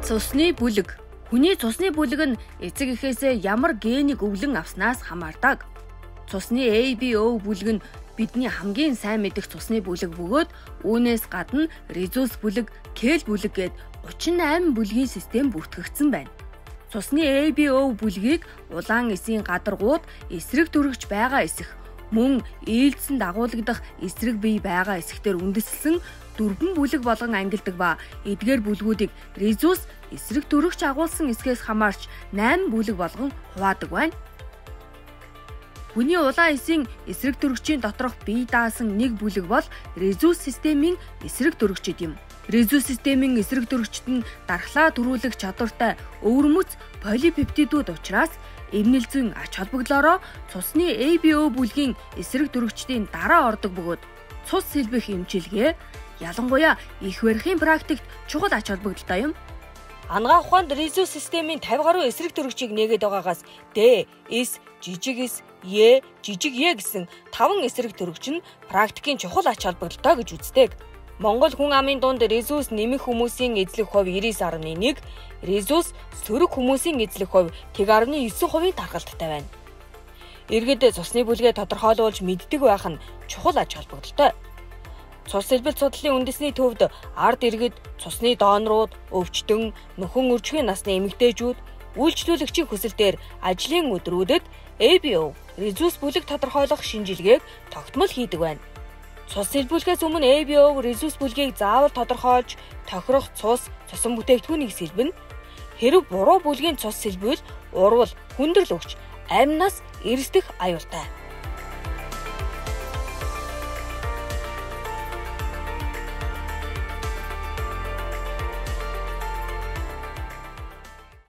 Цусны бүлэг. Хүний цусны бүлэг нь эцэг эхээсээ ямар генийг өвлөн авснаас хамаардаг. Цусны ABO бүлэг нь бидний хамгийн сайн мэдих цусны бүлэг бөгөөд үүнээс гадна ризус бүлэг, кел бүлэг гээд 38 бүлгийн систем бүртгэгдсэн байна. Цусны ABO бүлгийг улаан эсийн гадаргууд эсрэг төрөгч байгаа эсэх, мөн ээлжсэн дагуулгадах эсрэг бие байгаа эсэхтэр үндэслэн дөрвөн бүлэг болгон ангилдаг ба эдгээр бүлгүүдийг ризус эсрэг төрөгч агуулсан эсгээс хамаарч 8 бүлэг болгон хуваадаг байна. Хүний улаан эсийн эсрэг төрөгчийн доторх бие даасан нэг бүлэг бол ризус системийн эсрэг төрөгчд юм. Ризус системийн эсрэг төрөгчд нь дархлаа төрүүлэх чадвартай өвөрмөц полипептидүүд учраас эмнэл зүйн ач холбогдлоороо цусны ABO бүлгийн эсрэг төрөгчдийн дараа ордог бөгөөд цус сэлбэх эмчилгээ ялангуяа их барихын практикт чухал ач холбогдолтой юм. Ангаа ухаанд ризус системийн 50 гаруй эсрэг төрөгчийг нээгээд байгаагаас Д, С, жижиг С, Е, жижиг Е гэсэн 5 эсрэг төрөгч нь практикийн чухал ач холбогдолтой гэж үздэг. Монгол хүн амын дунд ризус нэмэх хүмүүсийн эзлэх хувь 99.1, ризус сөрөг хүмүүсийн эзлэх хувь 10.9% тархалттай байна. Иргэд цусны бүлгээ тодорхойлуулж мэддэг байх нь чухал ач холбогдолтой. Цус сэлбэлт судлалын үндэсний төвд ард иргэд, цусны донорууд, өвчтөн, нөхөн үржихийн насны эмэгтэйчүүд, үйлчлүүлэгчийн хүсэлтээр ажлын өдрүүдэд ABO, ризус бүлэг тодорхойлох шинжилгээг тогтмол хийдэг байна. Цус сэлбүүлэхээс өмнө ABO, ризус бүлгийг заавал тодорхойлж, тохирох цус, цусан бүтээгдэхүүнийг сэлбэнэ. Хэрэв буруу бүлгийн цус сэлбвэл урвал, хүндрэл өгч, амнаас эрсдэх аюултай.